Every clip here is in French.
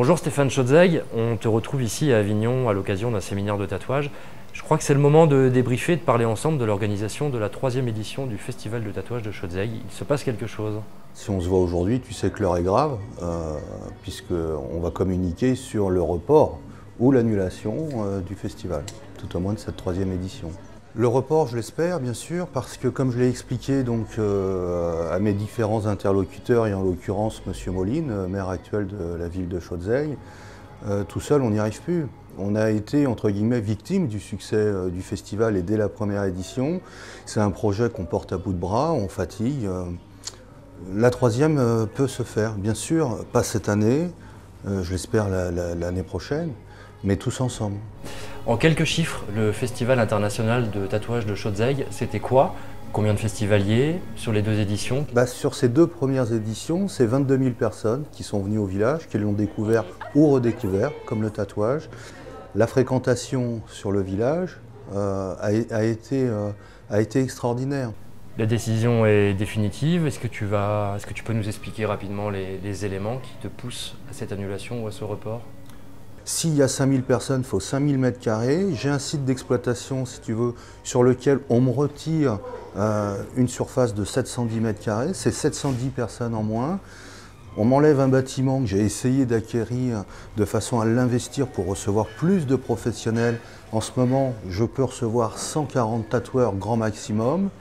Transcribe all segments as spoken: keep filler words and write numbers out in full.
Bonjour Stéphane Chaudzeg, on te retrouve ici à Avignon à l'occasion d'un séminaire de tatouage. Je crois que c'est le moment de débriefer et de parler ensemble de l'organisation de la troisième édition du Festival de tatouage de Chaudzeg. Il se passe quelque chose. Si on se voit aujourd'hui, tu sais que l'heure est grave, euh, puisqu'on va communiquer sur le report ou l'annulation euh, du festival, tout au moins de cette troisième édition. Le report, je l'espère, bien sûr, parce que comme je l'ai expliqué donc, euh, à mes différents interlocuteurs, et en l'occurrence M. Moline, maire actuel de la ville de Chaudzeg, euh, tout seul, on n'y arrive plus. On a été, entre guillemets, victime du succès euh, du festival et dès la première édition. C'est un projet qu'on porte à bout de bras, on fatigue. Euh, la troisième euh, peut se faire, bien sûr, pas cette année, euh, je l'espère la, la, l'année prochaine, mais tous ensemble. En quelques chiffres, le Festival international de tatouage de Chaudzeg, c'était quoi? Combien de festivaliers sur les deux éditions? Bah, sur ces deux premières éditions, c'est vingt-deux mille personnes qui sont venues au village, qui l'ont découvert ou redécouvert, comme le tatouage. La fréquentation sur le village euh, a, a, été, euh, a été extraordinaire. La décision est définitive. Est-ce que tu vas, est-ce que tu peux nous expliquer rapidement les, les éléments qui te poussent à cette annulation ou à ce report? S'il y a cinq mille personnes, il faut cinq mille mètres carrés. J'ai un site d'exploitation, si tu veux, sur lequel on me retire euh, une surface de sept cent dix mètres carrés. C'est sept cent dix personnes en moins. On m'enlève un bâtiment que j'ai essayé d'acquérir de façon à l'investir pour recevoir plus de professionnels. En ce moment, je peux recevoir cent quarante tatoueurs grand maximum.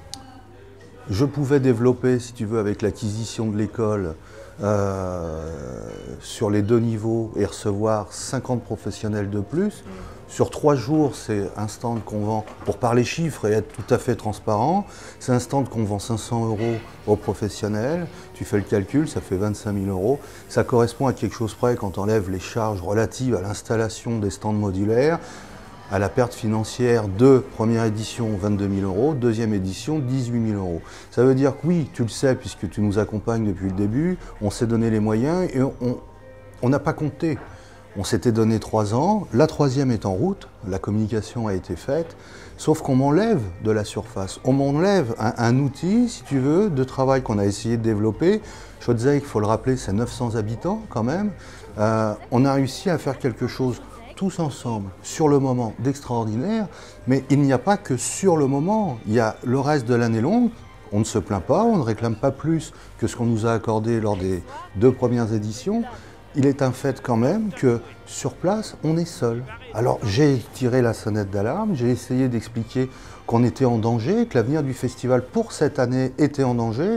Je pouvais développer, si tu veux, avec l'acquisition de l'école, euh, sur les deux niveaux et recevoir cinquante professionnels de plus. Sur trois jours, c'est un stand qu'on vend, pour parler chiffres et être tout à fait transparent, c'est un stand qu'on vend cinq cents euros aux professionnels. Tu fais le calcul, ça fait vingt-cinq mille euros. Ça correspond à quelque chose près quand on enlève les charges relatives à l'installation des stands modulaires, à la perte financière de première édition vingt-deux mille euros, deuxième édition dix-huit mille euros. Ça veut dire que oui, tu le sais puisque tu nous accompagnes depuis le début, on s'est donné les moyens et on n'a pas compté. On s'était donné trois ans, la troisième est en route, la communication a été faite, sauf qu'on m'enlève de la surface. On m'enlève un, un outil, si tu veux, de travail qu'on a essayé de développer. Chaudzeg, il faut le rappeler, c'est neuf cents habitants quand même. Euh, on a réussi à faire quelque chose tous ensemble, sur le moment, d'extraordinaire, mais il n'y a pas que sur le moment, il y a le reste de l'année longue. On ne se plaint pas, on ne réclame pas plus que ce qu'on nous a accordé lors des deux premières éditions. Il est un fait quand même que sur place, on est seul. Alors j'ai tiré la sonnette d'alarme, j'ai essayé d'expliquer qu'on était en danger, que l'avenir du festival pour cette année était en danger.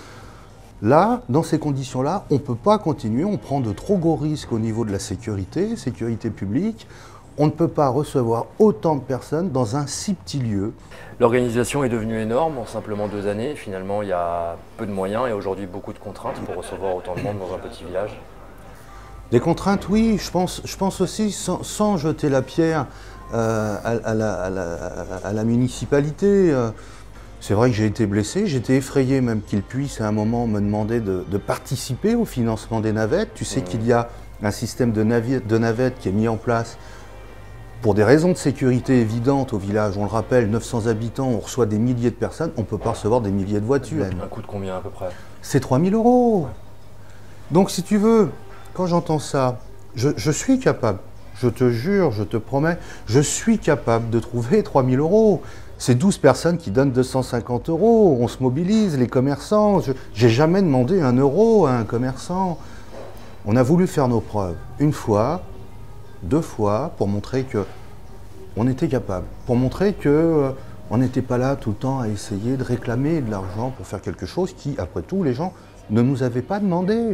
Là, dans ces conditions-là, on ne peut pas continuer, on prend de trop gros risques au niveau de la sécurité, sécurité publique. On ne peut pas recevoir autant de personnes dans un si petit lieu. L'organisation est devenue énorme en simplement deux années. Finalement, il y a peu de moyens et aujourd'hui beaucoup de contraintes pour recevoir autant de monde dans un petit village. Des contraintes, oui, je pense, je pense aussi, sans, sans jeter la pierre euh, à, à, la, à, la, à la municipalité. Euh, c'est vrai que j'ai été blessé, j'étais effrayé même qu'il puisse à un moment me demander de, de participer au financement des navettes. Tu sais mmh. qu'il y a un système de, navi- de navettes qui est mis en place pour des raisons de sécurité évidentes au village. On le rappelle, neuf cents habitants, on reçoit des milliers de personnes, on ne peut pas recevoir des milliers de voitures. Un coût de combien à peu près? C'est trois mille euros. Donc si tu veux, quand j'entends ça, je, je suis capable, je te jure, je te promets, je suis capable de trouver trois mille euros. C'est douze personnes qui donnent deux cent cinquante euros, on se mobilise, les commerçants. Je n'ai jamais demandé un euro à un commerçant. On a voulu faire nos preuves une fois, deux fois, pour montrer qu'on était capable, pour montrer qu'on euh, n'était pas là tout le temps à essayer de réclamer de l'argent pour faire quelque chose qui, après tout, les gens ne nous avaient pas demandé.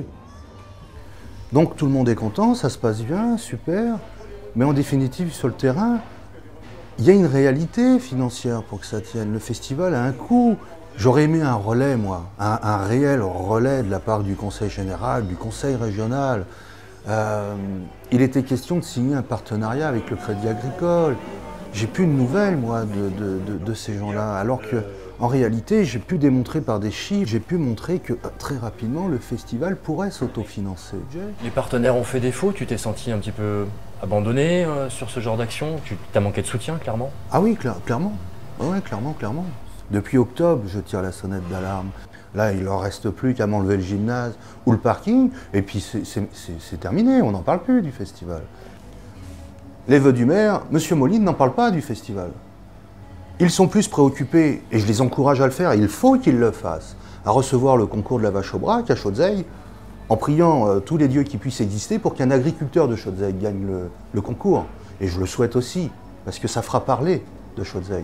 Donc tout le monde est content, ça se passe bien, super, mais en définitive, sur le terrain, il y a une réalité financière pour que ça tienne. Le festival a un coût. J'aurais aimé un relais, moi, un, un réel relais de la part du conseil général, du conseil régional. Euh, il était question de signer un partenariat avec le Crédit Agricole. J'ai plus de nouvelles, moi, de, de, de, de ces gens-là, alors que, en réalité, j'ai pu démontrer par des chiffres, j'ai pu montrer que très rapidement, le festival pourrait s'autofinancer. Les partenaires ont fait défaut, tu t'es senti un petit peu abandonné euh, sur ce genre d'action? Tu as manqué de soutien, clairement? Ah oui, cla- clairement. Oui, clairement, clairement. Depuis octobre, je tire la sonnette d'alarme. Là, il ne leur reste plus qu'à m'enlever le gymnase ou le parking, et puis c'est terminé, on n'en parle plus du festival. Les vœux du maire, M. Moline n'en parle pas du festival. Ils sont plus préoccupés, et je les encourage à le faire, et il faut qu'ils le fassent, à recevoir le concours de la vache au brac à Chaudzeille, en priant euh, tous les dieux qui puissent exister pour qu'un agriculteur de Chaudzeille gagne le, le concours. Et je le souhaite aussi, parce que ça fera parler de Chaudzeille.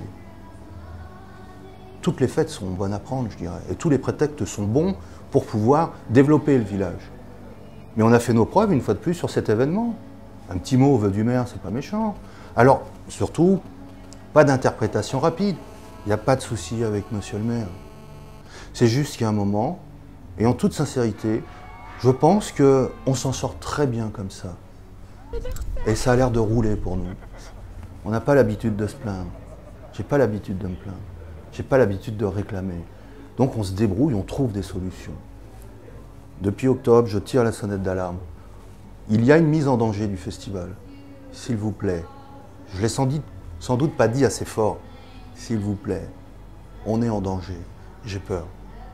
Toutes les fêtes sont bonnes à prendre, je dirais, et tous les prétextes sont bons pour pouvoir développer le village. Mais on a fait nos preuves, une fois de plus, sur cet événement. Un petit mot au vœu du maire, c'est pas méchant. Alors, surtout, pas d'interprétation rapide. Il n'y a pas de souci avec monsieur le maire. C'est juste qu'il y a un moment, et en toute sincérité, je pense qu'on s'en sort très bien comme ça. Et ça a l'air de rouler pour nous. On n'a pas l'habitude de se plaindre. J'ai pas l'habitude de me plaindre. J'ai pas l'habitude de réclamer. Donc on se débrouille, on trouve des solutions. Depuis octobre, je tire la sonnette d'alarme. Il y a une mise en danger du festival. S'il vous plaît, je l'ai sans, sans doute pas dit assez fort. S'il vous plaît, on est en danger. J'ai peur.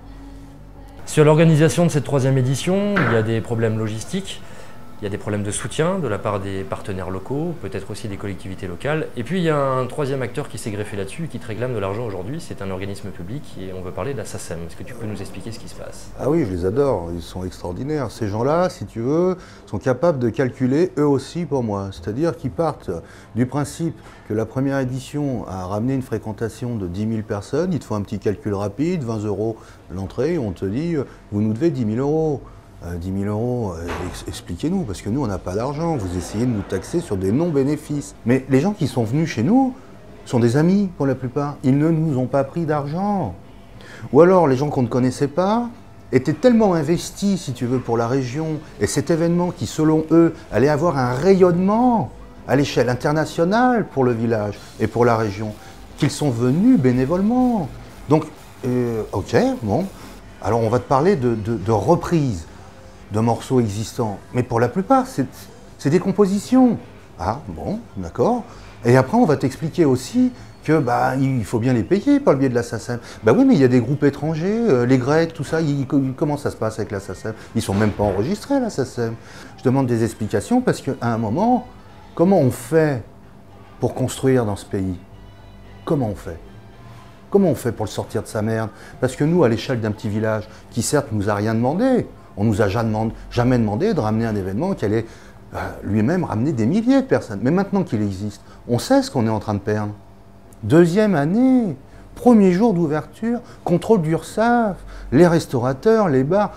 Sur l'organisation de cette troisième édition, il y a des problèmes logistiques. Il y a des problèmes de soutien de la part des partenaires locaux, peut-être aussi des collectivités locales. Et puis il y a un troisième acteur qui s'est greffé là-dessus et qui te réclame de l'argent aujourd'hui, c'est un organisme public et on veut parler de la SACEM. Est-ce que tu peux nous expliquer ce qui se passe? Ah oui, je les adore, ils sont extraordinaires. Ces gens-là, si tu veux, sont capables de calculer eux aussi pour moi. C'est-à-dire qu'ils partent du principe que la première édition a ramené une fréquentation de dix mille personnes, ils te font un petit calcul rapide, vingt euros l'entrée, on te dit, vous nous devez dix mille euros. Euh, dix mille euros, euh, expliquez-nous, parce que nous, on n'a pas d'argent. Vous essayez de nous taxer sur des non-bénéfices. Mais les gens qui sont venus chez nous sont des amis, pour la plupart. Ils ne nous ont pas pris d'argent. Ou alors, les gens qu'on ne connaissait pas étaient tellement investis, si tu veux, pour la région, et cet événement qui, selon eux, allait avoir un rayonnement à l'échelle internationale pour le village et pour la région, qu'ils sont venus bénévolement. Donc, euh, ok, bon. Alors, on va te parler de, de, de reprise de morceaux existants. Mais pour la plupart, c'est des compositions. Ah, bon, d'accord. Et après, on va t'expliquer aussi que bah, il faut bien les payer par le biais de la SACEM. Bah oui, mais il y a des groupes étrangers, euh, les Grecs, tout ça, ils, comment ça se passe avec la SACEM? Ils sont même pas enregistrés à la SACEM. Je demande des explications parce qu'à un moment, comment on fait pour construire dans ce pays? Comment on fait? Comment on fait pour le sortir de sa merde? Parce que nous, à l'échelle d'un petit village, qui certes nous a rien demandé, on nous a jamais demandé de ramener un événement qui allait euh, lui-même ramener des milliers de personnes. Mais maintenant qu'il existe, on sait ce qu'on est en train de perdre. Deuxième année, premier jour d'ouverture, contrôle d'URSSAF, les restaurateurs, les bars.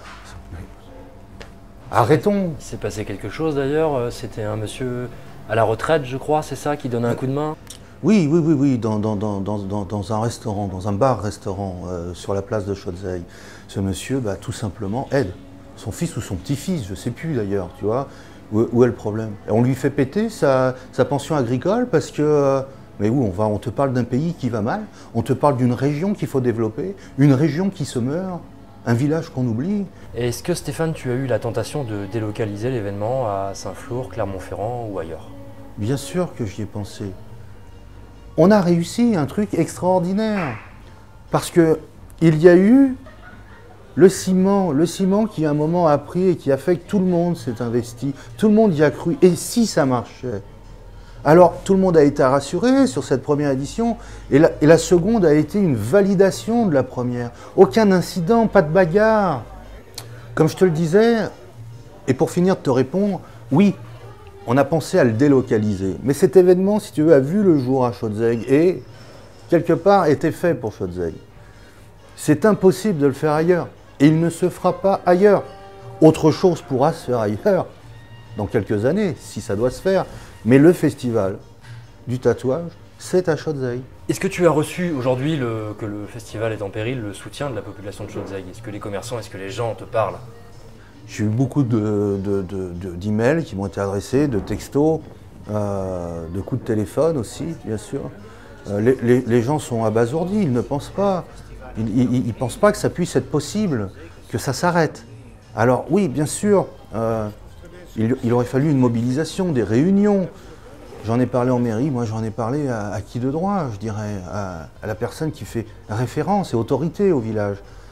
Arrêtons. Il s'est passé quelque chose d'ailleurs, c'était un monsieur à la retraite, je crois, c'est ça, qui donnait un coup de main? Oui, oui, oui, oui, dans, dans, dans, dans, dans un restaurant, dans un bar-restaurant euh, sur la place de Chaudzeille. Ce monsieur, bah, tout simplement, aide son fils ou son petit-fils, je ne sais plus d'ailleurs, tu vois, où, où est le problème? Et on lui fait péter sa, sa pension agricole parce que, euh, mais où on va, on te parle d'un pays qui va mal, on te parle d'une région qu'il faut développer, une région qui se meurt, un village qu'on oublie. Est-ce que Stéphane, tu as eu la tentation de délocaliser l'événement à Saint-Flour, Clermont-Ferrand ou ailleurs? Bien sûr que j'y ai pensé. On a réussi un truc extraordinaire parce que il y a eu le ciment, le ciment qui à un moment a pris et qui a fait que tout le monde s'est investi, tout le monde y a cru. Et si ça marchait? Alors tout le monde a été rassuré sur cette première édition et la, et la seconde a été une validation de la première. Aucun incident, pas de bagarre. Comme je te le disais, et pour finir de te répondre, oui, on a pensé à le délocaliser. Mais cet événement, si tu veux, a vu le jour à Chaudzeille et, quelque part, était fait pour Chaudzeille. C'est impossible de le faire ailleurs. Et il ne se fera pas ailleurs. Autre chose pourra se faire ailleurs, dans quelques années, si ça doit se faire. Mais le festival du tatouage, c'est à Chaudzeille. Est-ce que tu as reçu aujourd'hui que le festival est en péril, le soutien de la population de Chaudzeille? Est-ce que les commerçants, est-ce que les gens te parlent? J'ai eu beaucoup de, de, de, de, d'emails qui m'ont été adressés, de textos, euh, de coups de téléphone aussi, bien sûr. Euh, les, les, les gens sont abasourdis, ils ne pensent pas. Ils ne pensent pas que ça puisse être possible, que ça s'arrête. Alors oui, bien sûr, euh, il, il aurait fallu une mobilisation, des réunions. J'en ai parlé en mairie, moi j'en ai parlé à, à qui de droit, je dirais, à, à la personne qui fait référence et autorité au village.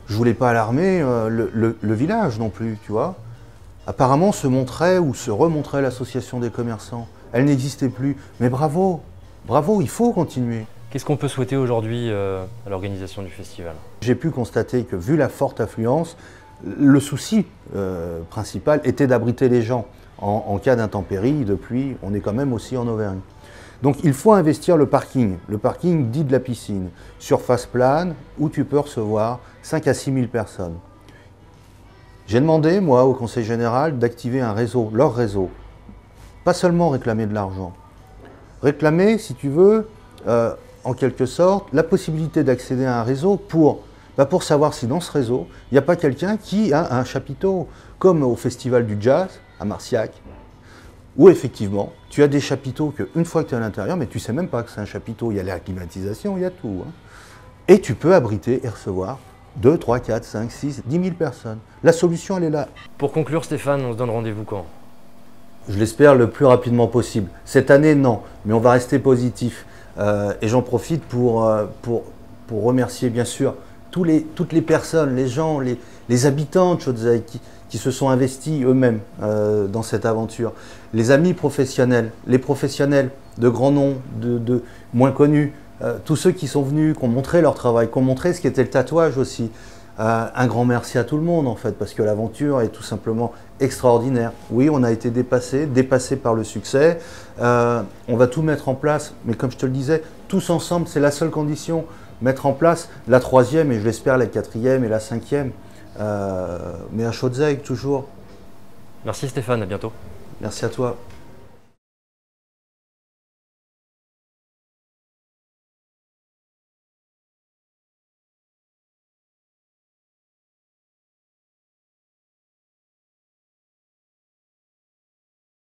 je voulais pas alarmer euh, le, le, le village non plus, tu vois. Apparemment se montrait ou se remontrait l'association des commerçants. Elle n'existait plus. Mais bravo, bravo, il faut continuer. Qu'est-ce qu'on peut souhaiter aujourd'hui euh, à l'organisation du festival? J'ai pu constater que, vu la forte affluence, le souci euh, principal était d'abriter les gens. En, en cas d'intempéries, de pluie, on est quand même aussi en Auvergne. Donc il faut investir le parking, le parking dit de la piscine, surface plane, où tu peux recevoir cinq à six mille personnes. J'ai demandé, moi, au Conseil général, d'activer un réseau, leur réseau. Pas seulement réclamer de l'argent. Réclamer, si tu veux, euh, en quelque sorte, la possibilité d'accéder à un réseau pour, bah pour savoir si dans ce réseau, il n'y a pas quelqu'un qui a un chapiteau, comme au Festival du Jazz, à Marciac, où effectivement, tu as des chapiteaux qu'une fois que tu es à l'intérieur, mais tu ne sais même pas que c'est un chapiteau, il y a la climatisation, il y a tout. Hein. Et tu peux abriter et recevoir deux, trois, quatre, cinq, six, dix mille personnes. La solution, elle est là. Pour conclure, Stéphane, on se donne rendez-vous quand? Je l'espère le plus rapidement possible. Cette année, non, mais on va rester positif. Euh, et j'en profite pour, euh, pour, pour remercier bien sûr tous les, toutes les personnes, les gens, les, les habitants de Chaudezaï qui, qui se sont investis eux-mêmes euh, dans cette aventure. Les amis professionnels, les professionnels de grands noms, de, de moins connus, euh, tous ceux qui sont venus, qui ont montré leur travail, qui ont montré ce qu'était le tatouage aussi. Euh, un grand merci à tout le monde en fait, parce que l'aventure est tout simplement extraordinaire. Oui, on a été dépassé, dépassé par le succès. Euh, on va tout mettre en place, mais comme je te le disais, tous ensemble, c'est la seule condition. Mettre en place la troisième et je l'espère la quatrième et la cinquième. Euh, mais à Chaudezaï toujours. Merci Stéphane, à bientôt. Merci à toi.